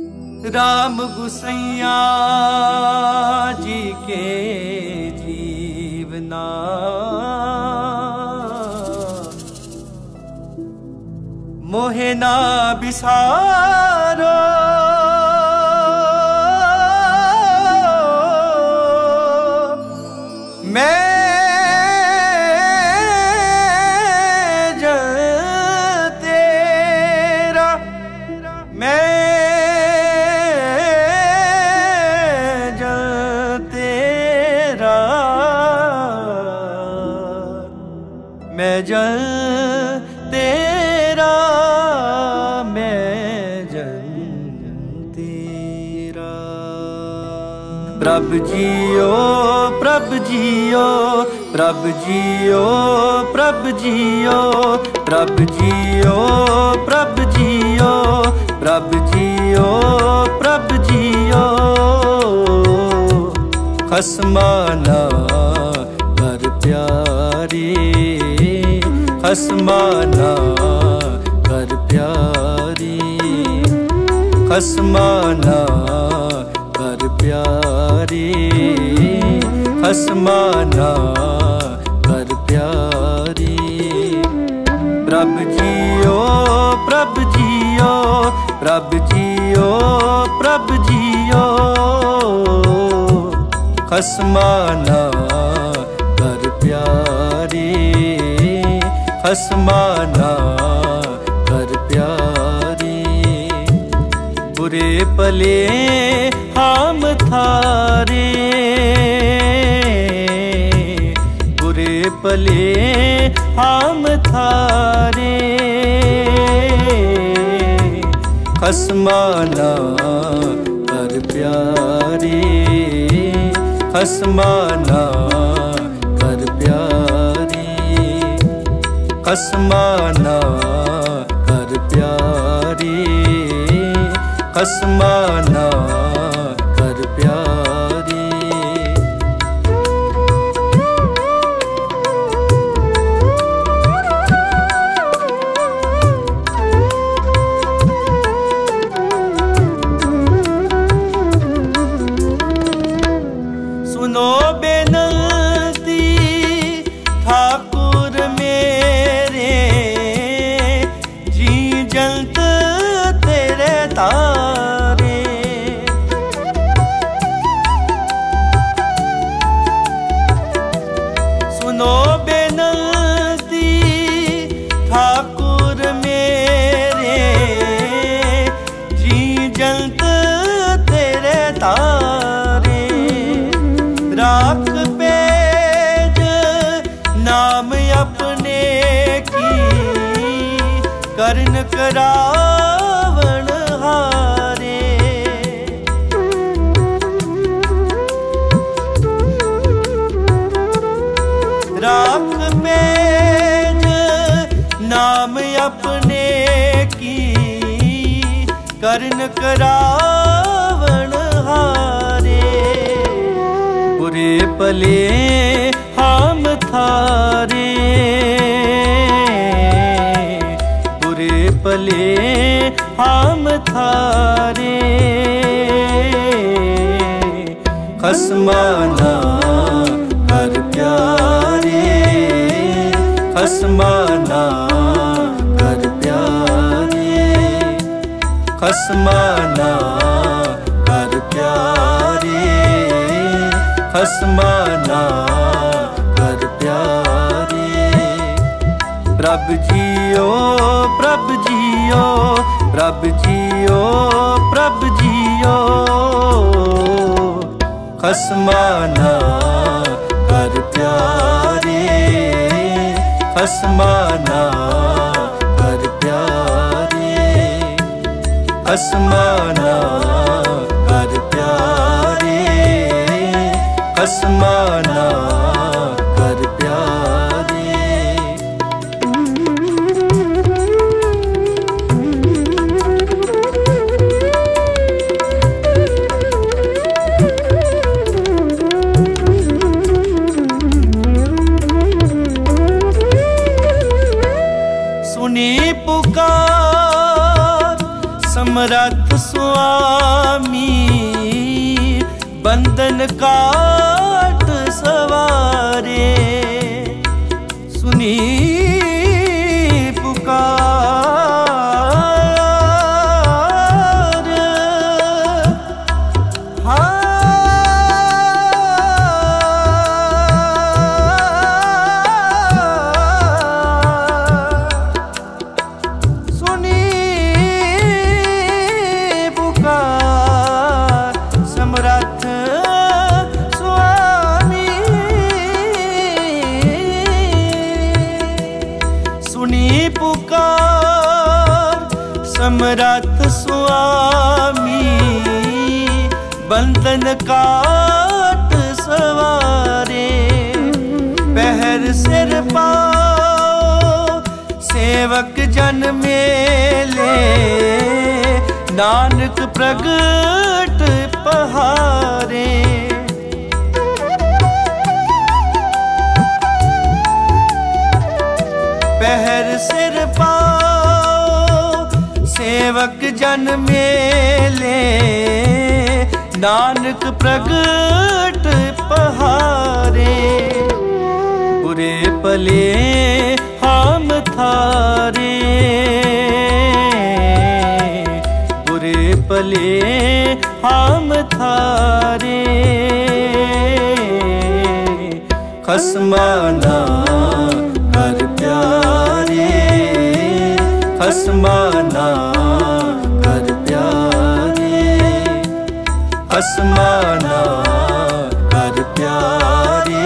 राम गुसैया जी के जीवना मोहे ना बिसारो मैं मैं जल तेरा मैं जल तेरा। प्रभु जियो प्रभु जियो प्रभु जियो प्रभु जियो प्रभु जियो प्रभु जियो प्रभु जियो प्रभु जियो। खसमाना कर प्यारी खसमाना कर प्यारी खसमाना कर प्यारी खसमाना कर प्यारी। प्रभु जियो प्रभु जियो प्रभु जियो प्रभु जियो। खसमाना कर प्यारी खसमाना कर प्यारी। बुरे पले हम थारे बुरे पले हम थारे। खसमाना कर प्यारी खसमाना कर प्यारी खसमाना कर प्यारी खसमाना कर प्यारी। सुनो बेनती ठाकुर मेरे जी जलत तेरे तारे। सुनो बेनती ठाकुर मेरे जी जलत तेरे तारे। राख पेज नाम अपने की करन करावण हारे। राख पेज नाम अपने की करन करावण हारे। बुरे पले हम थारे बुरे पले हम थारे। खसमाना कर प्यारे खसमाना कर प्यारे खसमाना कर प्यारे खसमाना कर प्यारे। प्रभु जियो प्रभु जियो प्रभु जियो प्रभु जियो। खसमाना कर प्यारे खसमाना कर प्यारे खसमाना कर प्यारे खसमाना कर प्यारे। सुनी पुकार समरथ सो स्वामी बंधन काट सवारे। सुनी समरथ स्वामी बंधन काट सवारे। पहर सिर पाओ सेवक जन मेले, नानक प्रगट पहारे। पहर सिर पाओ सेवक जन मेले, नानक प्रगट पहारे। बुरे भले हम थारे, बुरे भले हम थारे। खसमाना कर प्यारे, खसमाना कर प्यारे, खसमाना कर प्यारे,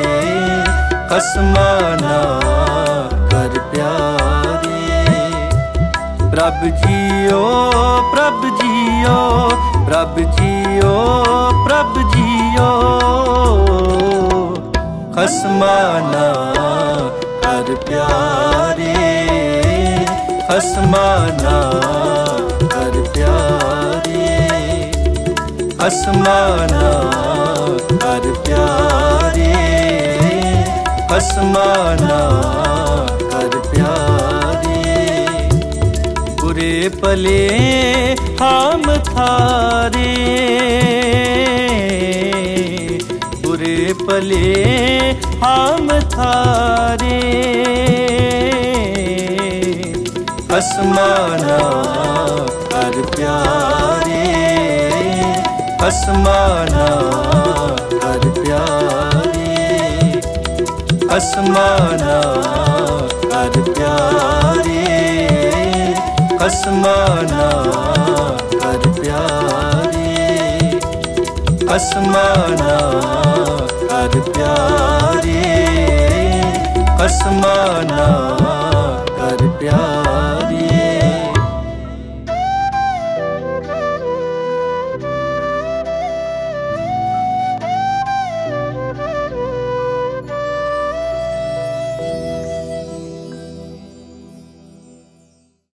खसमाना कर प्यारे। प्रभ जियो प्रभ जियो, प्रभ जियो प्रभ जियो। खसमाना कर प्यारे, खसमाना कर प्यारे, खसमाना कर प्यारे, खसमाना कर प्यारे। बुरे भले हम थारे, बुरे भले हम थारे। खसमाना कर प्यारे, खसमाना कर प्यारे, खसमाना कर प्यारे, खसमाना कर प्यारे, खसमाना कर प्यारे, खसमाना कर प्यारे।